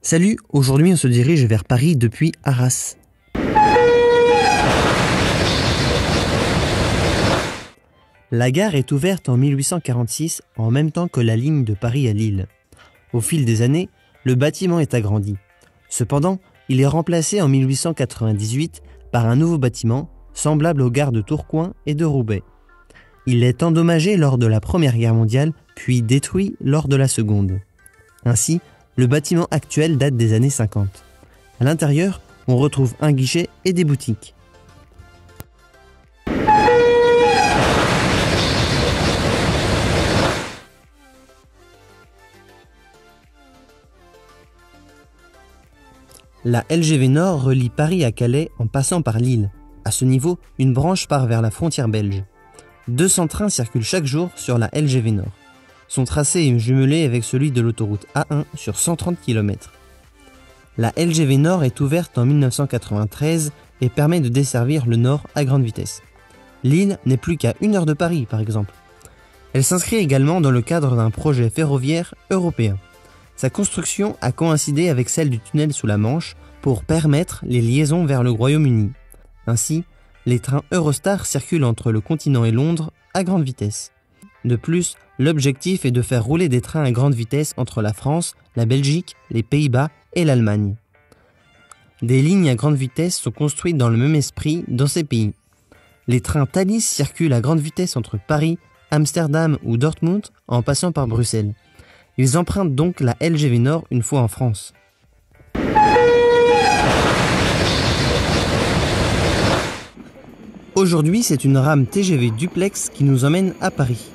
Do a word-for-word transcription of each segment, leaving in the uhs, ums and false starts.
Salut, aujourd'hui on se dirige vers Paris depuis Arras. La gare est ouverte en mille huit cent quarante-six, en même temps que la ligne de Paris à Lille. Au fil des années, le bâtiment est agrandi. Cependant, il est remplacé en mille huit cent quatre-vingt-dix-huit par un nouveau bâtiment, semblable aux gares de Tourcoing et de Roubaix. Il est endommagé lors de la Première Guerre mondiale, puis détruit lors de la Seconde. Ainsi, le bâtiment actuel date des années cinquante. À l'intérieur, on retrouve un guichet et des boutiques. La L G V Nord relie Paris à Calais en passant par Lille. À ce niveau, une branche part vers la frontière belge. deux cents trains circulent chaque jour sur la L G V Nord. Son tracé est jumelé avec celui de l'autoroute A un sur cent trente kilomètres. La L G V Nord est ouverte en mille neuf cent quatre-vingt-treize et permet de desservir le Nord à grande vitesse. Lille n'est plus qu'à une heure de Paris, par exemple. Elle s'inscrit également dans le cadre d'un projet ferroviaire européen. Sa construction a coïncidé avec celle du tunnel sous la Manche pour permettre les liaisons vers le Royaume-Uni. Ainsi, les trains Eurostar circulent entre le continent et Londres à grande vitesse. De plus, l'objectif est de faire rouler des trains à grande vitesse entre la France, la Belgique, les Pays-Bas et l'Allemagne. Des lignes à grande vitesse sont construites dans le même esprit dans ces pays. Les trains Thalys circulent à grande vitesse entre Paris, Amsterdam ou Dortmund en passant par Bruxelles. Ils empruntent donc la L G V Nord une fois en France. Aujourd'hui, c'est une rame T G V duplex qui nous emmène à Paris.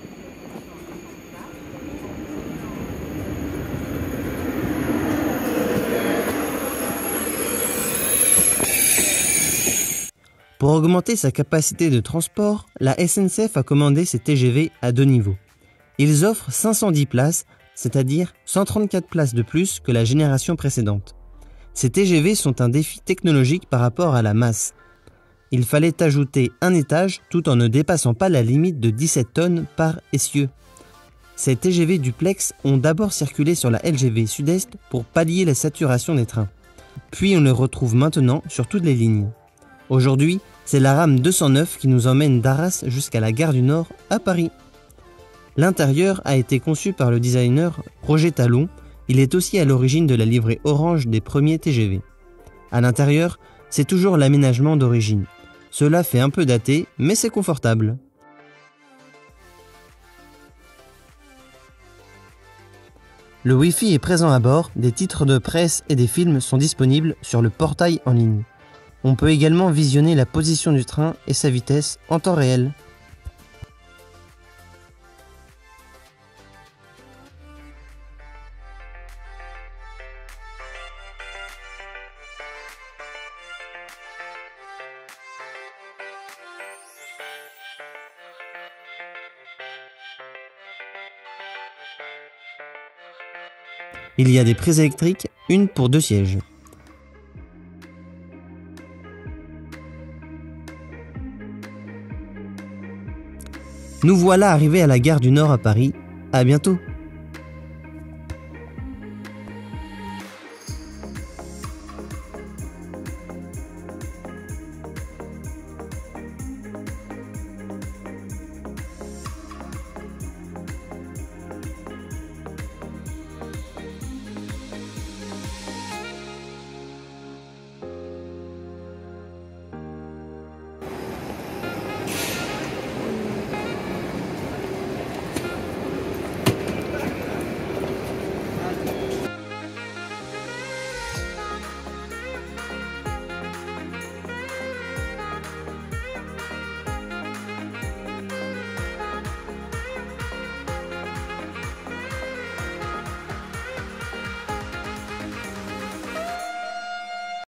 Pour augmenter sa capacité de transport, la S N C F a commandé ces T G V à deux niveaux. Ils offrent cinq cent dix places, c'est-à-dire cent trente-quatre places de plus que la génération précédente. Ces T G V sont un défi technologique par rapport à la masse. Il fallait ajouter un étage tout en ne dépassant pas la limite de dix-sept tonnes par essieu. Ces T G V duplex ont d'abord circulé sur la L G V Sud-Est pour pallier la saturation des trains. Puis on les retrouve maintenant sur toutes les lignes. Aujourd'hui, c'est la rame deux cent neuf qui nous emmène d'Arras jusqu'à la gare du Nord à Paris. L'intérieur a été conçu par le designer Roger Talon. Il est aussi à l'origine de la livrée orange des premiers T G V. À l'intérieur, c'est toujours l'aménagement d'origine. Cela fait un peu daté, mais c'est confortable. Le Wi-Fi est présent à bord, des titres de presse et des films sont disponibles sur le portail en ligne. On peut également visionner la position du train et sa vitesse en temps réel. Il y a des prises électriques, une pour deux sièges. Nous voilà arrivés à la gare du Nord à Paris. À bientôt!